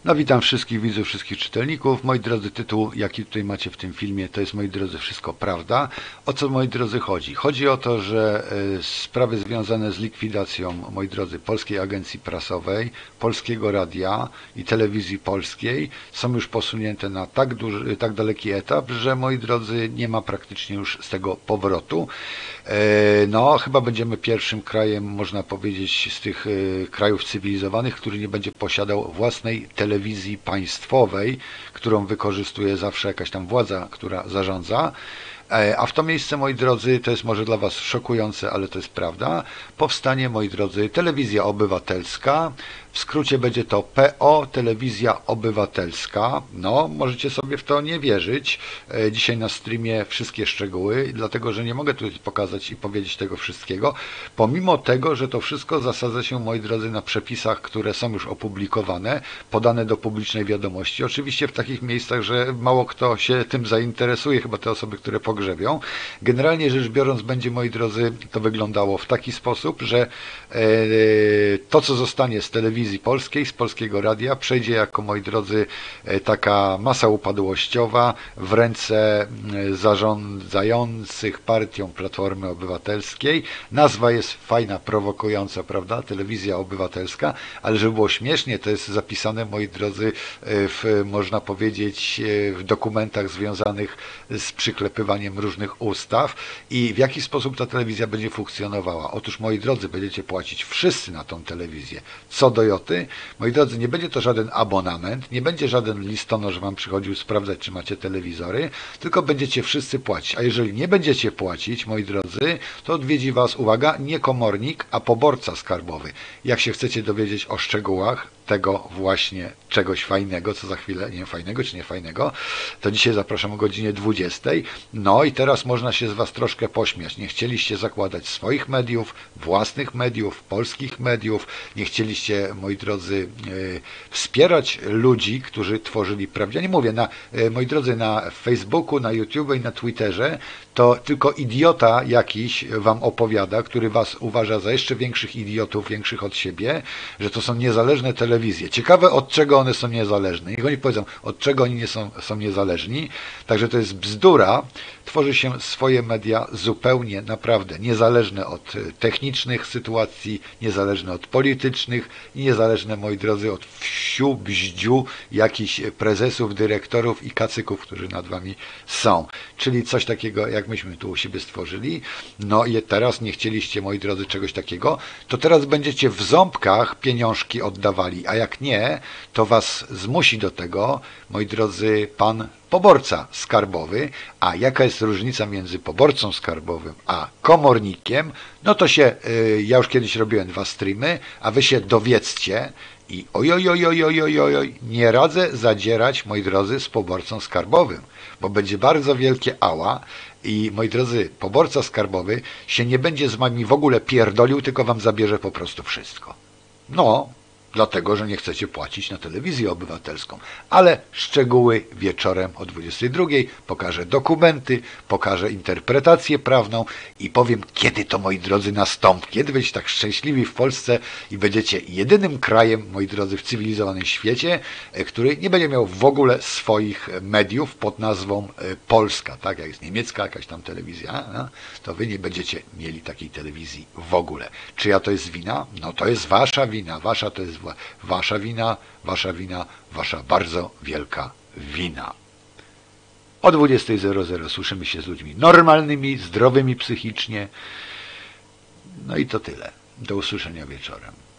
No witam wszystkich widzów, wszystkich czytelników. Moi drodzy, tytuł jaki tutaj macie w tym filmie, to jest, moi drodzy, wszystko prawda. O co, moi drodzy, chodzi? Chodzi o to, że sprawy związane z likwidacją, moi drodzy, Polskiej Agencji Prasowej, Polskiego Radia i Telewizji Polskiej są już posunięte na tak daleki etap, że, moi drodzy, nie ma praktycznie już z tego powrotu. No, chyba będziemy pierwszym krajem, można powiedzieć, z tych krajów cywilizowanych, który nie będzie posiadał własnej telewizji państwowej, którą wykorzystuje zawsze jakaś tam władza, która zarządza. A w to miejsce, moi drodzy, to jest może dla Was szokujące, ale to jest prawda, powstanie, moi drodzy, telewizja obywatelska. W skrócie będzie to PO, Telewizja Obywatelska. No, możecie sobie w to nie wierzyć. Dzisiaj na streamie wszystkie szczegóły, dlatego że nie mogę tutaj pokazać i powiedzieć tego wszystkiego, pomimo tego, że to wszystko zasadza się, moi drodzy, na przepisach, które są już opublikowane, podane do publicznej wiadomości. Oczywiście w takich miejscach, że mało kto się tym zainteresuje, chyba te osoby, które pogrzebią. Generalnie rzecz biorąc, będzie, moi drodzy, to wyglądało w taki sposób, że to, co zostanie z telewizji polskiej, z Polskiego Radia, przejdzie jako, moi drodzy, taka masa upadłościowa w ręce zarządzających partią Platformy Obywatelskiej. Nazwa jest fajna, prowokująca, prawda? Telewizja Obywatelska, ale żeby było śmiesznie, to jest zapisane, moi drodzy, można powiedzieć, w dokumentach związanych z przyklepywaniem różnych ustaw i w jaki sposób ta telewizja będzie funkcjonowała. Otóż, moi drodzy, będziecie płacić wszyscy na tą telewizję. Co do joty, moi drodzy, nie będzie to żaden abonament, nie będzie żaden listonosz Wam przychodził sprawdzać, czy macie telewizory, tylko będziecie wszyscy płacić. A jeżeli nie będziecie płacić, moi drodzy, to odwiedzi Was, uwaga, nie komornik, a poborca skarbowy. Jak się chcecie dowiedzieć o szczegółach tego właśnie czegoś fajnego, co za chwilę, nie wiem, fajnego czy nie fajnego, to dzisiaj zapraszam o godzinie 20. No i teraz można się z Was troszkę pośmiać. Nie chcieliście zakładać swoich mediów, własnych mediów, polskich mediów, nie chcieliście, moi drodzy, wspierać ludzi, którzy tworzyli prawdę. Ja nie mówię, moi drodzy, na Facebooku, na YouTube i na Twitterze to tylko idiota jakiś Wam opowiada, który Was uważa za jeszcze większych idiotów, większych od siebie, że to są niezależne telewizje. Ciekawe, od czego one są niezależne. Niech oni powiedzą, od czego oni nie są niezależni. Także to jest bzdura. Tworzy się swoje media zupełnie, naprawdę niezależne od technicznych sytuacji, niezależne od politycznych i niezależne, moi drodzy, od wsiu, bździu jakichś prezesów, dyrektorów i kacyków, którzy nad Wami są. Czyli coś takiego, jak myśmy tu u siebie stworzyli. No i teraz nie chcieliście, moi drodzy, czegoś takiego, to teraz będziecie w ząbkach pieniążki oddawali, a jak nie, to Was zmusi do tego, moi drodzy, pan poborca skarbowy. A jaka jest różnica między poborcą skarbowym a komornikiem? No to się, ja już kiedyś robiłem 2 streamy, a Wy się dowiedzcie i oj, nie radzę zadzierać, moi drodzy, z poborcą skarbowym, bo będzie bardzo wielkie ała i, moi drodzy, poborca skarbowy się nie będzie z Wami w ogóle pierdolił, tylko Wam zabierze po prostu wszystko. No, dlatego, że nie chcecie płacić na telewizję obywatelską. Ale szczegóły wieczorem o 22:00. Pokażę dokumenty, pokażę interpretację prawną i powiem, kiedy to, moi drodzy, nastąpi. Kiedy będziecie tak szczęśliwi w Polsce i będziecie jedynym krajem, moi drodzy, w cywilizowanym świecie, który nie będzie miał w ogóle swoich mediów pod nazwą Polska. Tak, jak jest niemiecka jakaś tam telewizja, no, to Wy nie będziecie mieli takiej telewizji w ogóle. Czyja to jest wina? No to jest Wasza wina. Wasza to jest Wasza wina, Wasza bardzo wielka wina. O 20:00 słyszymy się z ludźmi normalnymi, zdrowymi psychicznie. No i to tyle. Do usłyszenia wieczorem.